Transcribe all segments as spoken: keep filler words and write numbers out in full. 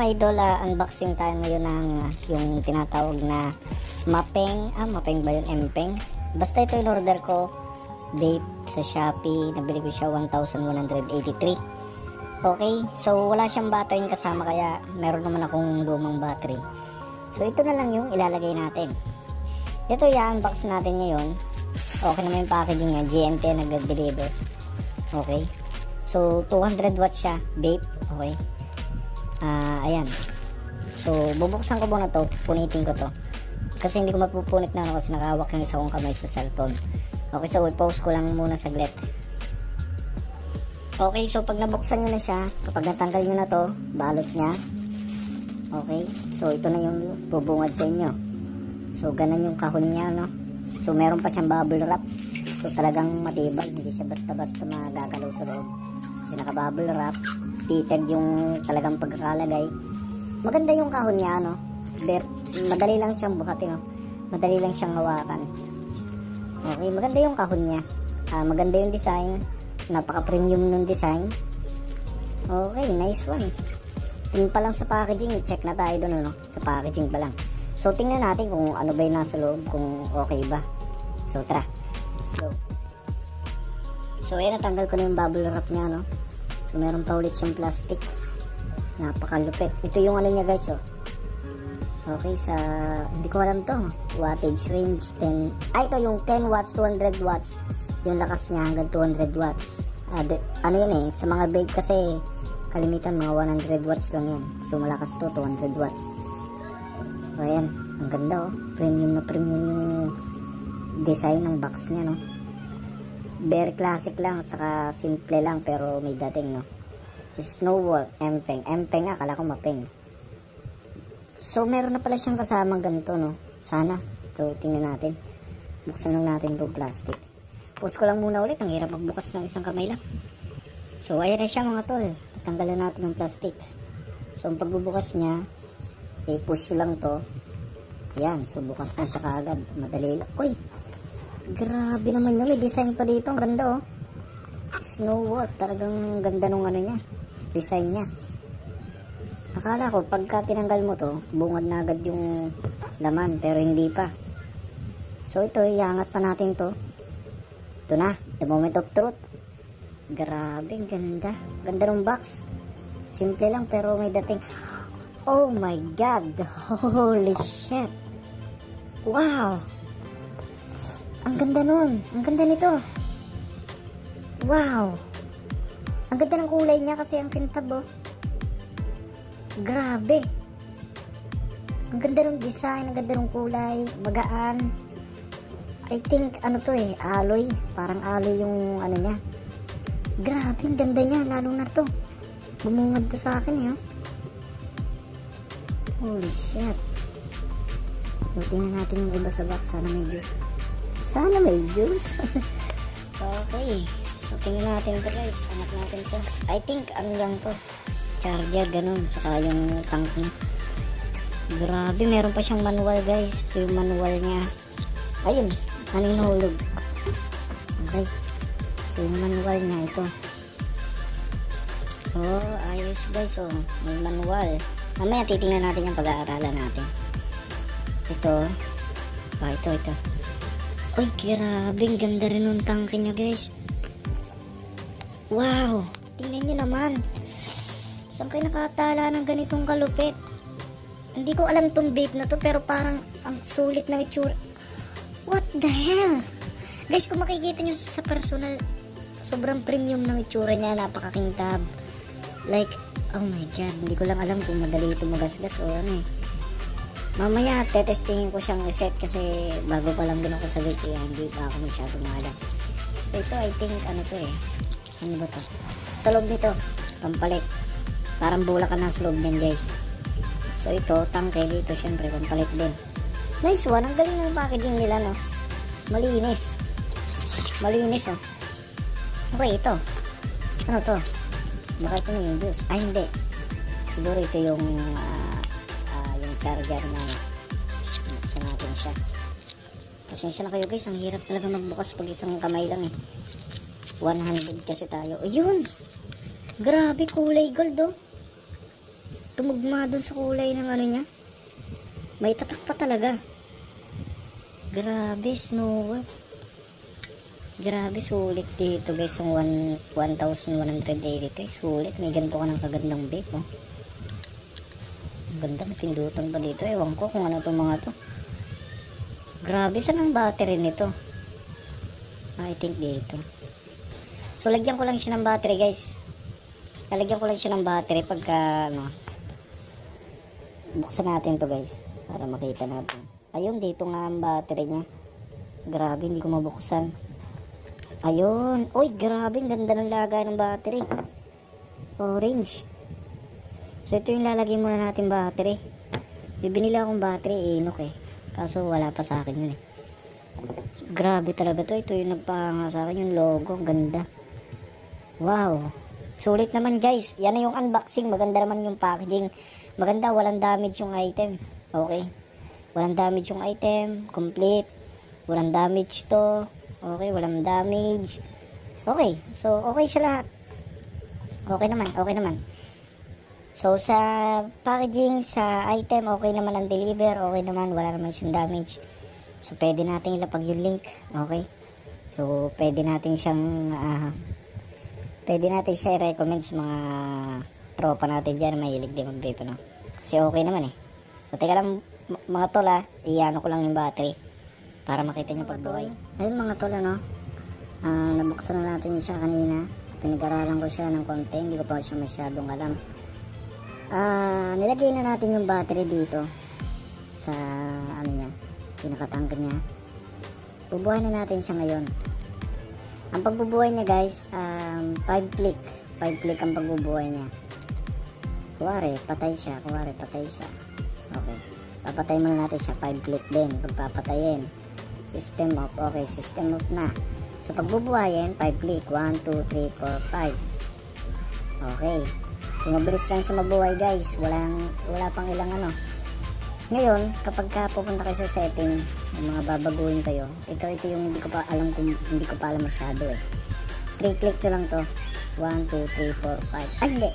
idol, uh, unboxing tayo ngayon ng uh, yung tinatawag na Mapeng, ah Mapeng ba yun? Empeng. Basta ito in order ko, vape sa Shopee, nabili ko siya one thousand one hundred eighty-three. Okay, so wala siyang battery kasama kaya meron naman akong lumang battery. So ito na lang yung ilalagay natin. Ito i-unbox natin ngayon. Okay naman yung packaging niya, G N T nag-deliver. Okay, so two hundred watts siya, vape. Okay. Ah, uh, ayan. So, bubuksan ko muna to, punitin ko to. Kasi hindi ko mapupunit na ano kasi nakahawak yung isa kong kamay sa cellphone. Okay, so i-pause ko lang muna saglit. Okay, so pag nabuksan nyo na siya, kapag natanggal nyo na to, balot niya. Okay, so ito na yung bubungad sa inyo. So, ganun yung kahon niya, no? So, meron pa siyang bubble wrap. So, talagang matibay, hindi siya basta-basta magagalaw sa loob. Kasi naka-bubble wrap. Fitted yung talagang pagkakalagay. Maganda yung kahon niya, no? Ber madali lang siyang buhatin, no? Madali lang siyang hawakan. Okay, maganda yung kahon niya. Ah, maganda yung design. Napaka-premium ng design. Okay, nice one. Tingin pa lang sa packaging, check na tayo doon, no? Sa packaging pa lang. So, tingnan natin kung ano ba yung nasa loob, kung okay ba. So, tara. Let's go. So, ayan, natanggal ko na yung bubble wrap niya, no? So, meron pa ulit yung plastic. Napakalupit. Ito yung ano niya, guys, oh. Okay, sa... Hindi ko alam to. Wattage range, ten... Ay, ito yung ten watts, two hundred watts. Yung lakas niya hanggang two hundred watts. Ah, de, ano yun eh. Sa mga vape kasi, kalimitan mga one hundred watts lang yan. So, malakas to, two hundred watts. So, ayan. Ang ganda, oh. Premium na premium yung design ng box niya, no? Very classic lang, saka simple lang pero may dating, no? Snowball, Empeng. Empeng, akala ko Mapeng. So, meron na pala siyang kasamang ganito, no? Sana. So, tingnan natin. Buksan lang natin itong plastic. Pause ko lang muna ulit. Ang hirap magbukas ng isang kamay lang. So, ayan na siya mga tol. Tanggalan natin yung plastic. So, ang pagbubukas niya, i-push lang to. Ayan. So, bukas na siya kaagad. Madali lang. Uy! Grabe naman yun. May design pa dito. Ang ganda, oh. Snowball. Talagang ganda nung ano niya. Design niya. Akala ko, pagka tinanggal mo to, bungad na agad yung laman. Pero hindi pa. So, ito, iangat pa natin to. Ito na. The moment of truth. Grabe. Ganda. Ganda ng box. Simple lang, pero may dating. Oh my God. Holy shit. Wow. Ang ganda nun. Ang ganda nito. Wow. Ang ganda ng kulay niya kasi ang kintab, oh. Grabe. Ang ganda ng design. Ang ganda ng kulay. Magaan. I think, ano to eh, alloy. Parang alloy yung ano niya. Grabe. Ang ganda niya. Lalo na to. Bumungad to sa akin, eh, oh. Holy shit. So, tingnan natin yung iba sa box. Sana may juice. Sana may juice. Okay. So, tingnan natin ito, guys. Angat natin ito. I think, ano lang to. Charger, ganun. Saka yung tank niya. Grabe, meron pa siyang manual, guys. Ito yung manual niya. Ayun. Ano yung nahulog? Okay. So, yung manual niya, ito. Oh, ayos, guys. Oh, may manual. Mamaya, titingnan natin yung pag-aaralan natin. Ito. Ah, ito, ito. Uy, grabe. Ang ganda rin ng tanke niya, guys. Wow. Tingnan nyo naman. Saan kayo nakatala ng ganitong kalupit? Hindi ko alam tong vape na to, pero parang ang sulit ng itsura. What the hell? Guys, kung makikita nyo sa personal, sobrang premium ng itsura niya. Napakakintab. Like, oh my God. Hindi ko lang alam kung madali ito magasgas o ano eh. Mamaya, tetestingin ko siyang reset kasi bago pa lang din ako sa vape, kaya hindi pa ako masyadong maalam. So, ito, I think, ano to eh. Ano ba to? Sa loob nito, pampalit. Parang bulakan na sa loob niyan, guys. So, ito, tangke dito, syempre, pampalit din. Nice one. Ang galing ng packaging nila, no? Malinis. Malinis, oh. Okay, ito. Ano to? Baka ito na yung juice. Ay, hindi. Siguro ito yung... Uh, charger na buksan natin siya. Pasensya na kayo, guys, ang hirap talaga magbukas pag isang kamay lang eh. one hundred kasi tayo. Ayun, grabe, kulay gold, oh. tumugma dun sa kulay ng ano niya. May tatak pa talaga. Grabe, Snow White. Grabe, sulit dito guys. Ang one thousand one hundred eighty. Sulit. May ganito ka ng kagandang vape. Oh. Ang ganda. May pindutan pa dito. Ewan ko kung ano itong mga to. Grabe. Saan ang battery nito? I think dito. So, lagyan ko lang siya ng battery guys. Lalagyan ko lang siya ng battery pagka ano. Buksan natin to guys. Para makita natin. Ayun, dito nga ang battery niya. Grabe, hindi ko mabuksan. Ayun. Uy, grabe. Ganda ng lagay ng battery. Orange. So, ito yung lalagay muna natin battery. Bibinila akong battery, Inok eh. Kaso, wala pa sa akin yun eh. Grabe talaga to. Ito yung nagpahanga sa akin. Yung logo. Ang ganda. Wow. Sulit naman guys. Yan na yung unboxing. Maganda naman yung packaging. Maganda. Walang damage yung item. Okay. Walang damage yung item. Complete. Walang damage to. Okay, walang damage. Okay, so okay siya lahat. Okay naman, okay naman. So sa packaging, sa item, okay naman ang deliver. Okay naman, wala naman siyang damage. So pwede natin ilapag yung link. Okay. So pwede natin siyang uh, pwede natin siya i-recommend sa mga tropa natin dyan. Mahilig din mag-vape, no? Kasi okay naman eh. So teka lang mga tol ah, i-ano ko lang yung battery para makita nyo pagbuhay. Ayun mga tol, ano, uh, nabuksan na natin siya kanina. Pinag-aralan ko siya ng konti, hindi ko pa siya masyadong alam. Uh, nilagay na natin yung battery dito sa ano niya, pinakatank niya. Bubuhay na natin siya ngayon. Ang pagbubuhay niya guys, um, five click five click ang pagbubuhay niya. Kuwari, patay siya, kuwari, patay siya. Okay, papatay muna natin siya, five click din, pagpapatayin. System off. Okay, system off na. So, pagbubuhayin, five click. one, two, three, four, five. Okay. So, mabilis lang siya magbuhay, guys. Walang, wala pang ilang ano. Ngayon, kapag ka pupunta kayo sa setting, yung mga babaguhin kayo, ito, ito yung hindi ko pa alam kung hindi ko pa alam masyado eh. three click to lang to. one, two, three, four, five. Ay, hindi.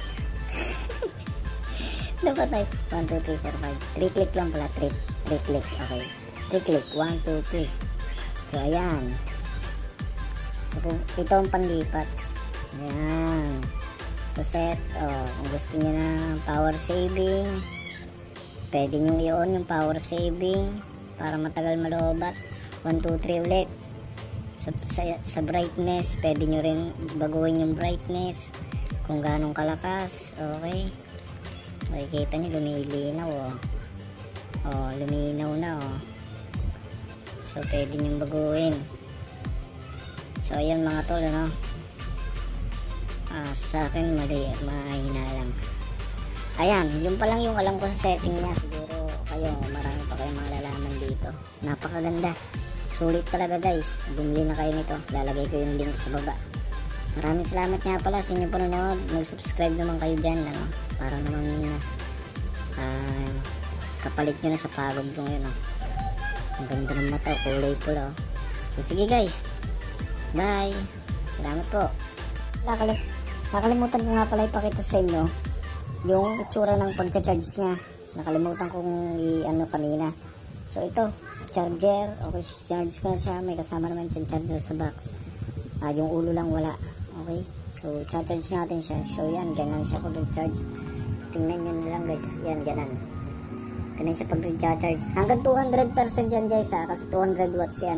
Dapat tayo. one, two, three, four, five. three click lang pala. three click. Okay. three click. one, two, three. So, ayan. So, kung ito ang panlipat. Ayan. So, set. Oh, kung gusto nyo na power saving, pwede nyo i-on yung power saving para matagal malobat. one, two, three ulit. Sa, sa, sa brightness, pwede nyo rin baguhin yung brightness kung ganong kalakas. Okay. Makikita nyo, lumilinaw, oh. Oh, luminaw na, oh. So, pwede nyo baguhin. So, ayan mga tol, ano? Ah, sa akin, mali, mahina lang. Ayan, yun pa lang yung alam ko sa setting niya. Siguro kayo, marami pa kayong malalaman dito. Napakaganda. Sulit talaga guys. Bumili na kayo nito. Lalagay ko yung link sa baba. Maraming salamat nga pala sa inyo panonood. Mag-subscribe naman kayo dyan, ano? Para naman uh, kapalit nyo na sa pagod ko ngayon, oh. Ang ganda ng mata, kulay pula, oh. So sige guys, bye. Salamat po. Nakalim nakalimutan ko nga pala ipakita sa inyo yung itsura ng pagcha-charge niya. Nakalimutan kong i-ano kanina. So ito, charger. Okay, charge ko na siya. May kasama naman yung charger sa box. Ah, yung ulo lang wala. Okay, so charge natin siya. So yan, ganyan siya pag recharge. So, tingnan nyo na lang guys. Yan, ganyan. Ganyan siya pag recharge. Hanggang two hundred percent yan guys ha. Kasi two hundred watts yan.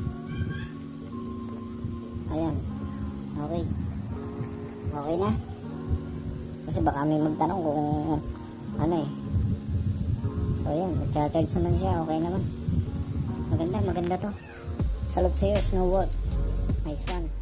Ayan. Okay. Okay na. Kasi baka may magtanong kung ano eh. So ayan, nag-charge naman siya. Okay naman. Maganda, maganda to. Salute sa'yo, Snow White. Nice one.